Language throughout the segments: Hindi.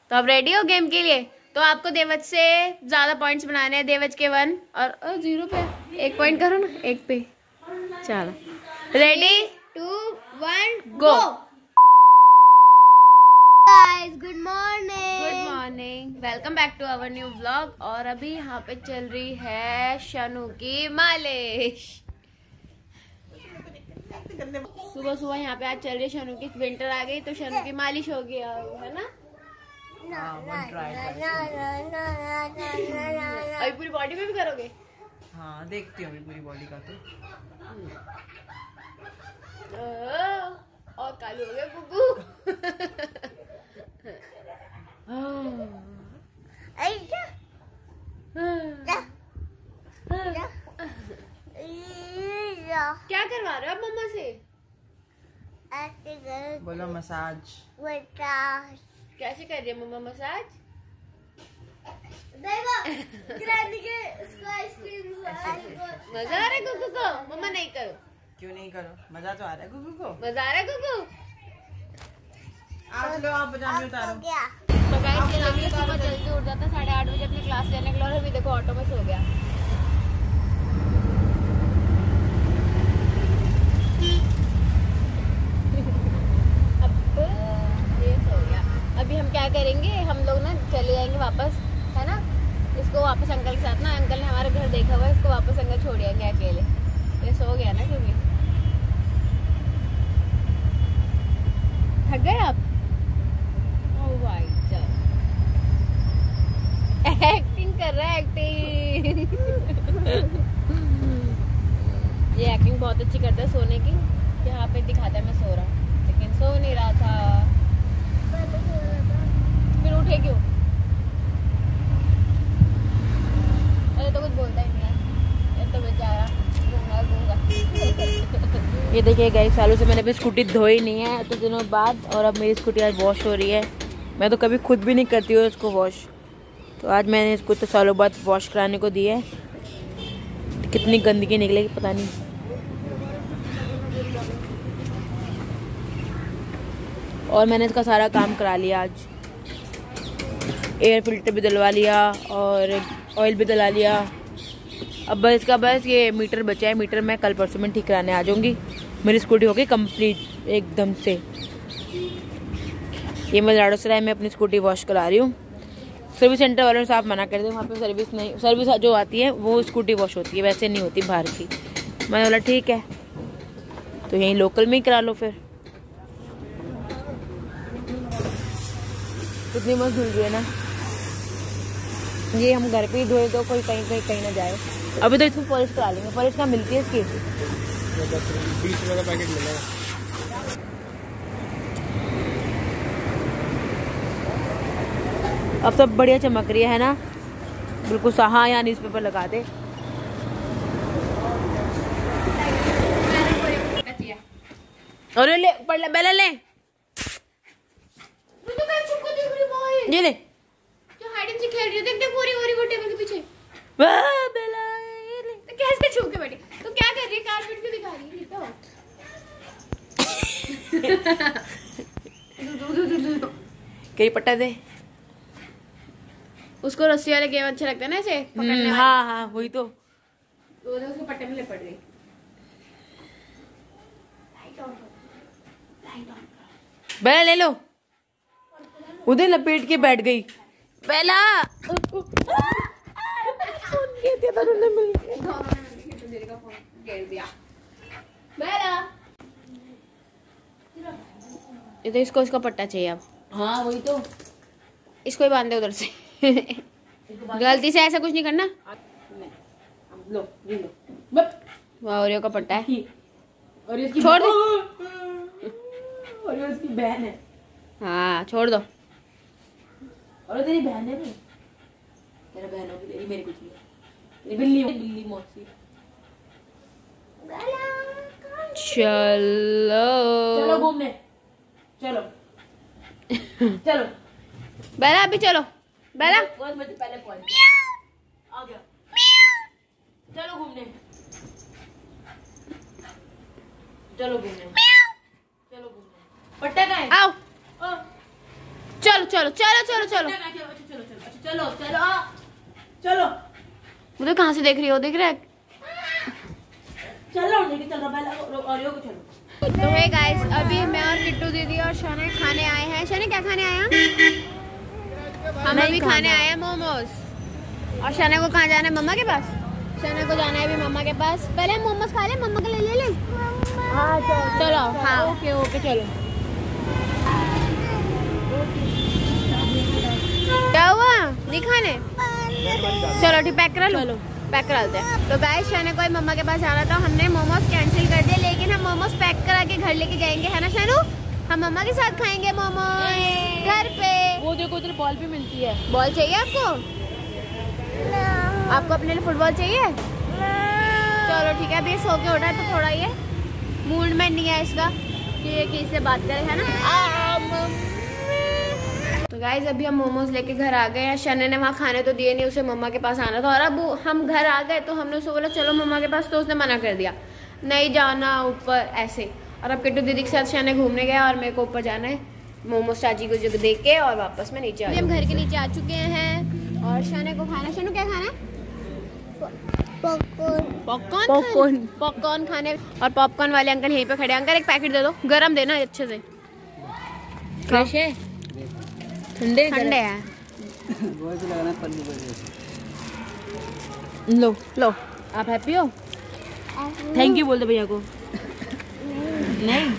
तो अब रेडी हो गेम के लिए? तो आपको देवज से ज्यादा पॉइंट्स बनाने हैं। देवज के 1 और 0 पे 1 पॉइंट करो ना, 1 पे। चलो ready 2 1 go. Guys good morning, welcome back to our new vlog. और अभी यहाँ पे चल रही है शनु की मालिश। सुबह सुबह यहाँ पे आज चल रही है शनु की, विंटर आ गई तो शनु की मालिश हो गई है ना। अभी पूरी बॉडी में भी करोगे? हाँ देखती हूँ पूरी बॉडी का तो। और कालू हो गया गुगू। क्या करवा रहे हो आप मम्मा से? बोलो मसाज। कैसे कर रही है मम्मा मसाज? मजा आ रहा है गुगू को? मम्मा नहीं करो। क्यों नहीं करो? मजा तो आ रहा है गुगू को। मजा आ रहा है गुगू? आज लो आप पजामे उतारो। तो गाइस ये लगी सुबह जल्दी उठ जाता 8:30 बजे अपनी क्लास लेने के लिए, और अभी देखो ऑटो में सो गया। अभी हम क्या करेंगे, हम लोग ना चले जाएंगे वापस, है ना। इसको वापस अंकल के साथ ना, अंकल ने हमारा घर देखा हुआ है, इसको वापस अंकल छोड़ जाएंगे अकेले। ये सो गया ना क्योंकि। थक गए आप? ओह भाई साहब एक्टिंग कर रहा है, एक्टिंग। ये एक्टिंग बहुत अच्छी करता है सोने की। यहाँ पे दिखाता है मैं सो रहा हूँ, लेकिन सो नहीं रहा था। फिर उठे क्यों? अरे तो कुछ बोलता ही नहीं है, ये तो बेचारा गूंगा। ये देखिए गाइस, सालों से मैंने अभी स्कूटी धोई नहीं है, तो दिनों बाद, और अब मेरी स्कूटी आज वॉश हो रही है। मैं तो कभी खुद भी नहीं करती हूँ इसको वॉश, तो आज मैंने इसको तो सालों बाद वॉश कराने को दी है। कितनी गंदगी निकलेगी पता नहीं। और मैंने इसका सारा काम करा लिया आज। एयर फिल्टर भी डलवा लिया और ऑयल भी डला लिया। अब बस इसका ये मीटर बचा है। मीटर मैं कल परसों में ठीक कराने आ जाऊंगी। मेरी स्कूटी हो गई कंप्लीट एकदम से। ये मैं लाड़ोसराय में अपनी स्कूटी वॉश करा रही हूँ। सर्विस सेंटर वालों ने साफ मना कर दिया, वहाँ पे सर्विस नहीं, सर्विस जो आती है वो स्कूटी वॉश होती है, वैसे नहीं होती बाहर की। मैंने बोला ठीक है, तो यहीं लोकल में ही करा लो फिर। कितनी मस्त धुल रही है ना। ये हम घर पे ही धोए तो कोई कहीं ना जाए। अभी तो इसमें पॉलिश करा लेंगे। पॉलिश कहाँ मिलती है इसकी? 20 रुपए का पैकेट मिलेगा। अब सब बढ़िया चमक रही है ना, बिल्कुल। हाँ यहाँ न्यूज़पेपर लगा दे। अरे ले पढ़ ले, बेला ले, ये ले जो हाइड एंड सीक खेल रही है। देख पूरी वो टेबल के पीछे। वाह बेला, ये ले। तो कैसे छू के बैठी? तो क्या कर रही है? कारपेट क्यों दिखा रही है? तो कहीं पट्टा दे उसको। रस्सी वाले गेम अच्छा लगता है ना ऐसे पकड़ने। हाँ हाँ वही तो उसको पट्टे में ले पड़ गई। बेला ले लो। उधर लपेट के बैठ गई बेला। ये तो इसको इसका पट्टा चाहिए अब। हाँ वही तो, इसको ही बांध दे उधर से। गलती से ऐसा कुछ नहीं करना। लो वाह का पट्टा है। और इसकी छोड़ दो। और इसकी बहन है। हाँ छोड़ दो। और तेरी बहन है भी। तेरा बहन होगी, तेरी मेरी कुछ नहीं। तेरी बिल्ली मौसी। चलो घूमने, चलो चलो बेला, अभी चलो बेला। पहले पहुंच आ गया। चलो घूमने, चलो घूमने, चलो घूमने। पट्टा कहाँ है? आओ। चलो चलो चलो चलो चलो चलो चलो चलो मुझे कहाँ से देख रही हो? देख रहा है? चलो चलो ऑरियो को चलो। तो है गाइस, अभी मैं और किट्टू दीदी और शौर्य खाने आए हैं। शौर्य क्या खाने आए हैं? हम अभी खाने आए हैं मोमोज। और शौर्य को कहाँ जाना है? मम्मा के पास। शौर्य को जाना है अभी मम्मा के पास। पहले हम मोमोज खा ले, मम्मा के लिए ले ले। हाँ चलो हाँ ओके ओके चलो। क्या हुआ? नहीं खाने? चलो ठीक, पैक करा लो। पैक करा देते हैं। तो गाइस शानू को मम्मा के पास जाना था, हमने मोमोज कैंसिल कर दिया, लेकिन हम मोमोज पैक करा के घर लेके जाएंगे, है ना शानू? हम मम्मा के साथ खाएंगे मोमोज घर पे। वो देखो उधर बॉल भी मिलती है। बॉल चाहिए आपको? आपको अपने लिए फुटबॉल चाहिए? चलो ठीक है। अभी ये सो के उठा है तो थोड़ा ये मूड में नहीं है इसका कि ये किससे बात करे, है ना? तो गाइज अभी हम मोमोज लेके घर आ गए हैं। शने ने वहाँ खाने तो दिए नहीं, उसे मम्मा के पास आना था। और अब हम घर आ गए तो हमने उसको बोला चलो मम्मा के पास, तो उसने मना कर दिया, नहीं जाना ऊपर ऐसे। और अब किट्टू दीदी के साथ शने घूमने गया और मेरे को ऊपर जाना है मोमोज चाची को जो देख के, और वापस में नीचे हम घर के नीचे आ चुके हैं। और शने को खाना, शनू क्या खाना है? पॉपकॉर्न खाने। और पॉपकॉर्न वाले अंकल यहीं पे खड़े। अंकल एक पैकेट दे दो, गरम देना अच्छे से। फ्रेश है? ठंडे है। लो लो, आप हैप्पी हो? थैंक यू बोल दो भैया को। नहीं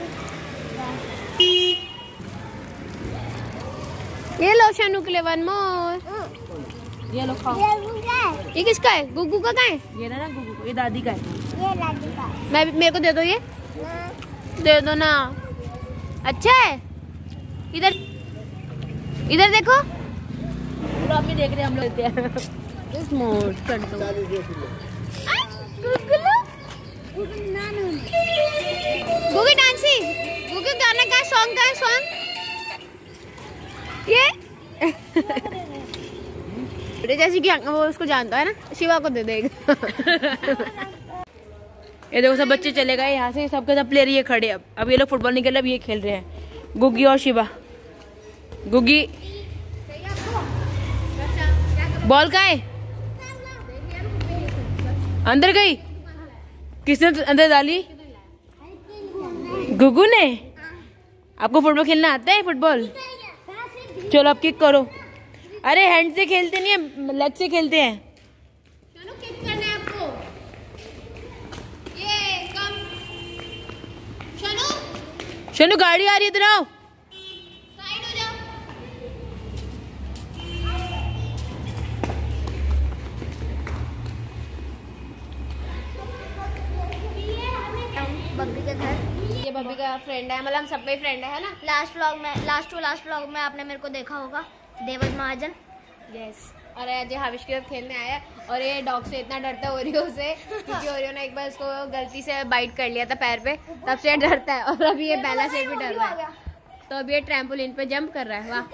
ये लो शानू के लिए वन मोर। ये लो खाओ। ये किसका है? गुग्गू का कहाँ है? ये ना गुगु को, ये दादी का है। मेरे को दे दो, ये दे दो ना। अच्छा है। इधर इधर देखो, आप भी देख रहे हैं, हम लोग लेते हैं। गुगी डांसी, गुगी गाना का सॉन्ग का सॉन्ग ये बेटे जैसे कि वो उसको जानता है ना, शिवा को दे देगा। ये देखो सब बच्चे चले गए यहाँ से, सबके सब प्लेयर ये खड़े। अब ये लोग फुटबॉल निकल, अब ये खेल रहे हैं, गुगी और शिवा। गुगी बॉल कहाँ है? अंदर गई? किसने अंदर डाली? गुगू ने। आपको फुटबॉल खेलना आता है? फुटबॉल चलो अब किक करो। अरे हैंड से खेलते नहीं है, लेग से खेलते हैं। चलो किक करना है आपको। ये कम शनु, शनु गाड़ी आ रही है, इधर आओ। साइड हो जाओ। बब्बी के घर। ये बब्बी का फ्रेंड है, मतलब हम सब का ही फ्रेंड है ना? लास्ट व्लॉग में आपने मेरे को देखा होगा, देवज महाजन। यस। और अजय हाविश के साथ खेलने आया है, और ये डॉग से इतना डरता है ओरियो से, क्योंकि ओरियो ने एक बार इसको गलती से बाइट कर लिया था पैर पे, तब से डरता है। और अभी ये बेला से भी डर रहा है, तो अभी ये ट्रैम्पोलिन पे जंप कर रहा है। वाह,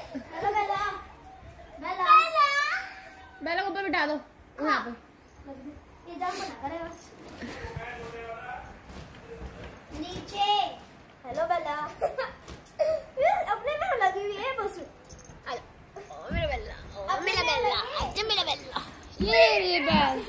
बेला को ऊपर बिठा दो यहाँ पे। नीचे। हेलो बेला। अपने में लगी हुई है बस। मेरा बेला, मेरा बेला, अच्छा मेरा बेला। ये बेल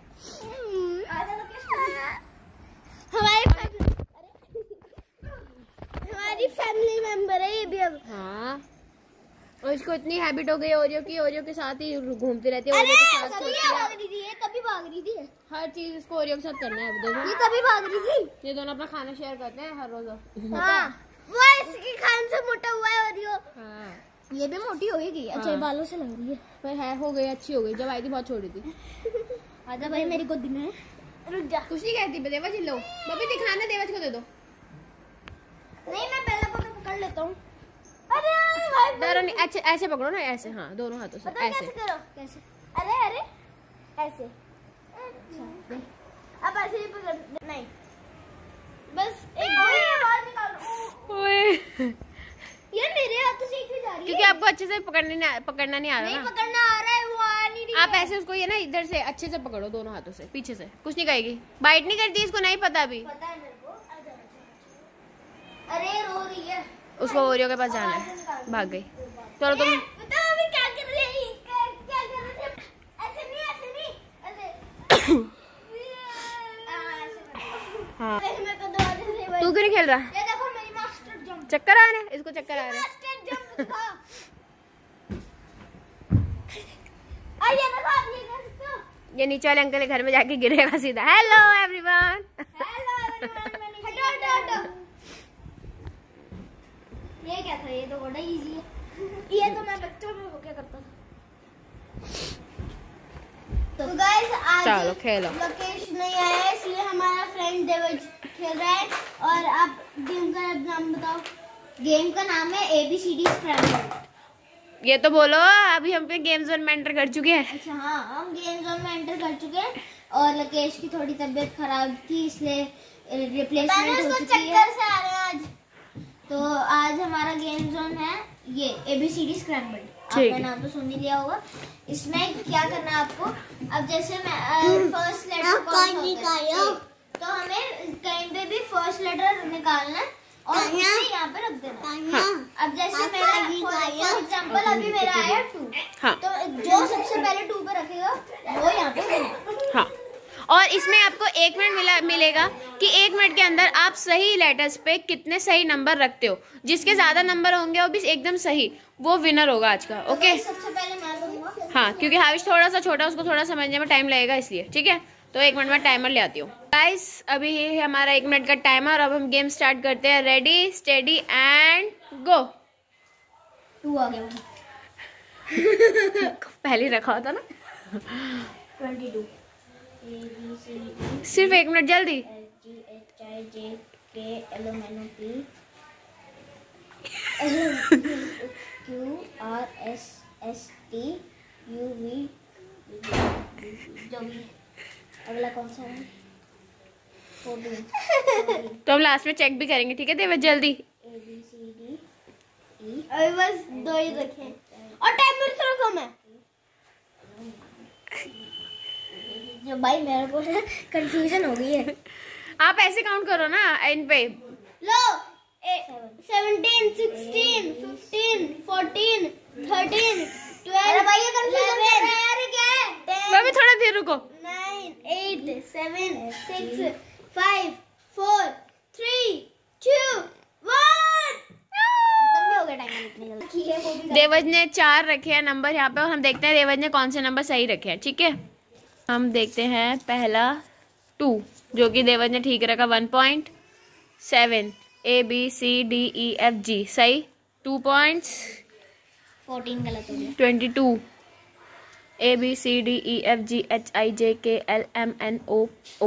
हमारी फैमिली मेंबर है ये भी अब। हाँ, और इसको इतनी हैबिट हो गई ओरियो की, ओरियो के साथ ही घूमती रहती है। ओरियो के साथ कभी सोती है, भाग रही थी, ये कभी भाग रही थी, हर चीज इसको ओरियो के साथ करना है। अब देखो, ये कभी भाग रही थी। ये दोनों अपना खाना शेयर करते हैं हर रोज। हाँ, वो इसकी खान से मोटा हुआ है और हाँ, ये भी मोटी होगी। अच्छा हाँ। बालों से लग रही है। पर है, हो गई, अच्छी हो गई। जब आई थी बहुत छोटी थी। आजा भाई मेरी गोदी में। रुक जा। कुछ नहीं कहती, देवज लो बबी, दिखाना देवज को दे दो। नहीं मैं बेला को पकड़ लेता हूँ। अरे भाई डरो नहीं, अच्छे ऐसे पकड़ो ना, ऐसे। हाँ, दोनों हाथों से पता ऐसे। कैसे करो? कैसे? अरे अरे ऐसे। अच्छा अब ऐसे ही पकड़। नहीं बस एक बार निकालो। ओए, यार मेरे हाथों से क्यों जा रही है? क्योंकि आपको अच्छे से पकड़ना नहीं आ रहा नहीं ना। पकड़ना आ रहा है, वो आ नहीं रही आप है। ऐसे उसको ये ना इधर से अच्छे से पकड़ो, दोनों हाथों से, पीछे से। कुछ नहीं कहेगी, बाइट नहीं करती, इसको नहीं पता अभी। पता है मेरे को। आजा। अरे रो रही है। उसको ओरियो के पास जाना है, भाग गई। चलो तुम बताओ अभी क्या कर रहे हैं? क्या कर रहे थे? ऐसे नहीं ऐसे। हाँ मेरे को दो आते थे भाई। तू क्यों नहीं खेल रहा? ये देखो मेरी मास्टर जंप। चक्कर आ रहा है इसको, चक्कर आ रहा है। मास्टर जंप दिखा। आइए देखो आप ये कर सकते हो। ये नीचे वाले अंकल के घर में जाके गिरेगा सीधा। Hello everyone. हेलो एवरीवन, हटो हटो हटो। ये क्या था? ये तो बड़ा इजी है। ये तो मैं बच्चों में हो क्या करता था। तो गाइस आज चलो खेलो। लोकेश नहीं आया है, इसलिए हमारा फ्रेंड देवज खेल रहा है। और आप गेम का नाम बताओ। गेम का नाम है ABCD स्क्रैम्बल। ये तो बोलो, अभी हम पे गेम जोन में एंटर कर चुके हैं। अच्छा हाँ, हम गेम जोन में एंटर कर चुके हैं और लोकेश की थोड़ी तबीयत खराब थी, इसलिए रिप्लेसमेंट हो चुकी है। चक्कर से आ रहे हैं आज। तो आज हमारा गेम जोन है ये ABCD स्क्रैम्बल। आपने नाम तो सुन ही लिया होगा। इसमें क्या करना है आपको, अब जैसे मैं फर्स्ट लेटर कौन सा होता है, तो हमें कहीं पे भी फर्स्ट लेटर निकालना है और उसे यहाँ पे रख देना। हाँ। अब जैसे मेरा फॉर एग्जांपल अभी मेरा आया 2, हाँ। तो जो सबसे पहले 2 पे रखेगा वो यहाँ पे देना। हाँ, और इसमें आपको 1 मिनट मिलेगा कि 1 मिनट के अंदर आप सही लेटर्स पे कितने सही नंबर रखते हो। जिसके ज्यादा नंबर होंगे वो भी एकदम सही, वो विनर होगा आज का। ओके, सबसे पहले मैं करूंगा। हाँ, क्योंकि हाविश थोड़ा सा छोटा, उसको थोड़ा समझने में टाइम लगेगा, इसलिए ठीक है। तो 1 मिनट में टाइमर ले आती हूँ। गाइस अभी है हमारा 1 मिनट का टाइमर। अब हम गेम स्टार्ट करते हैं। Ready steady and go. 2 आ गया। पहले रखा होता ना। 22 ABCD सिर्फ 1 मिनट, जल्दी। LMNOP QRSST UV जो भी। अगला कौन सा है? 14 तो हम लास्ट में चेक भी करेंगे, ठीक है देवज? जल्दी। ABCD E। अभी बस 2 ही रखे और टाइमर से रखो। मैं जो भाई मेरे को कंफ्यूजन हो गई है। आप ऐसे काउंट करो ना इन पे। लो 17 16 15 14 13 12। अरे भाई ये कंफ्यूजन कर रहा है यार, ये क्या है? मैं भी थोड़ा देर रुको। 9 8 7 6 5 4 3 2 1। खत्म भी हो गया टाइम इतनी जल्दी। है वो भी देवज ने 4 रखे हैं नंबर यहाँ पे, और हम देखते हैं देवज ने कौन से नंबर सही रखे हैं, ठीक है। हम देखते हैं पहला 2, जो कि देवज ने ठीक रखा। 1.7 ABCDEFG सही। 2 पॉइंट्स। 14 गलत हो गया। 22 ABCDEFGHIJKLMNO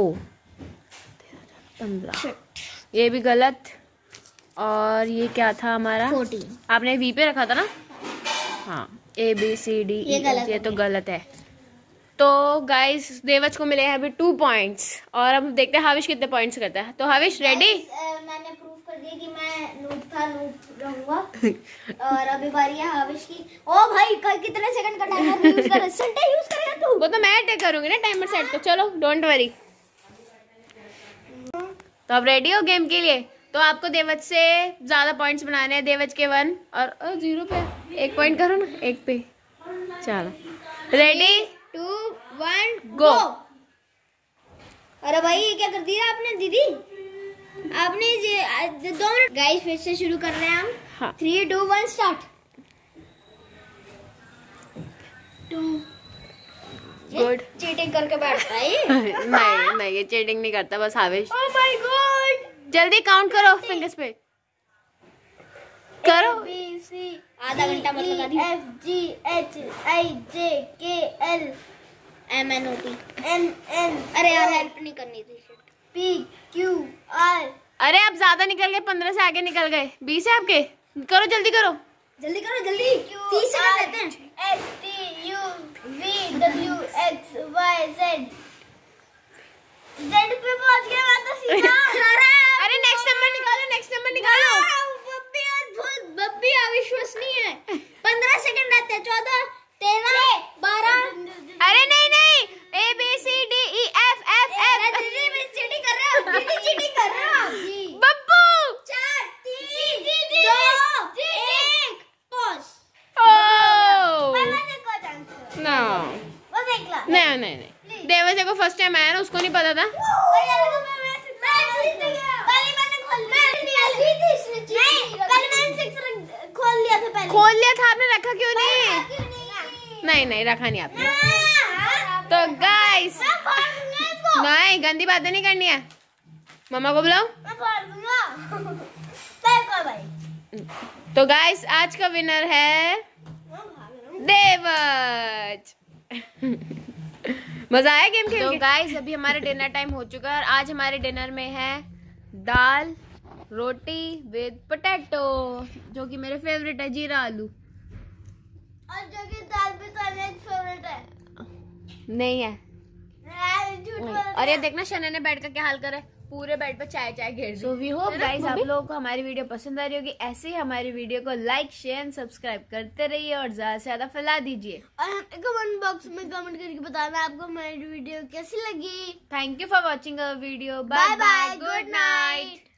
15। ये भी गलत। और ये क्या था हमारा? 14। आपने वी पे रखा था ना? हाँ, ABCD ये तो गलत है। तो गाइस देवज को मिले हैं अभी 2 पॉइंट्स, और अब देखते हैं हाविश कितने पॉइंट्स करता है। तो हाविश रेडी? मैंने प्रूफ कर दिया कि मैं नूब रहूंगा। और अभी बारी है हाविश की। ओ भाई कितने सेकंड का टाइमर यूज कर रहा है? सेंटर यूज करेगा तू? वो तो मैं अटैक करूंगी ना टाइमर सेट। तो चलो डोंट वरी। तो अब रेडी हो गेम के लिए? तो आपको देवज से ज्यादा पॉइंट्स बनाने हैं। देवज के 1 और 0 पे 1 पॉइंट करो ना, 1 पे। चलो रेडी 2 1 गो। अरे भाई ये क्या कर दिया आपने दीदी? आपने 2 मिनट। गाइस फिर से शुरू कर रहे हैं हम। हाँ। 3 2 1 स्टार्ट। 2 गुड। चीटिंग करके बैठता है ये। नहीं ये चीटिंग नहीं करता, बस हाविश। Oh my god. जल्दी काउंट करो फिंगर्स पे करो। ABC आधा घंटा मत लगा दी। FGHIJKLMNOP MN। अरे यार हेल्प नहीं करनी थी। PQR। अरे आप ज्यादा निकल गए, 15 से आगे निकल गए। 20 है आपके। करो जल्दी करो। जल्दी करो जल्दी। 30 सेकंड लेते हैं। STUVWXYZ। Z पे पहुंच गया मैं तो सीधा। अरे नेक्स्ट नंबर निकालो, नेक्स्ट नंबर निकालो। बब्बी अविश्वसनीय है। 15 सेकंड रहते हैं। 14 13 12। अरे नहीं ABCDEFFF। दीदी चीटिंग कर रहे हो। दीदी चीटिंग कर रहे हो। बब्बू 4 3 2 1 पॉज। ओ नहीं देवर देखो फर्स्ट टाइम आया ना, उसको नहीं पता था। खोल लिया था आपने, रखा क्यों नहीं? नहीं रखा नहीं आपने। तो गाइस नहीं, गंदी बातें नहीं करनी है। मम्मा को बुलाओ। तो गाइस आज का विनर है देवज। मजा आया गेम खेल के? तो गाइस अभी हमारा डिनर टाइम हो चुका है और आज हमारे डिनर में है दाल रोटी विद पोटैटो, जो कि मेरे फेवरेट है, जीरा आलू। और जो कि दाल भी तो मेरा फेवरेट है। नहीं है। और ये देखना शना ने बेड का क्या हाल करे, पूरे बेड पे चाय चाय घेर दी। सो वी होप गाइस आप लोगों को हमारी वीडियो पसंद आ रही होगी। ऐसे ही हमारी वीडियो को लाइक शेयर एंड सब्सक्राइब करते रहिए और ज्यादा से ज्यादा फैला दीजिए। और कमेंट बॉक्स में कमेंट करके बताना आपको हमारी वीडियो कैसी लगी। Thank you for watching our video. Bye bye, good night.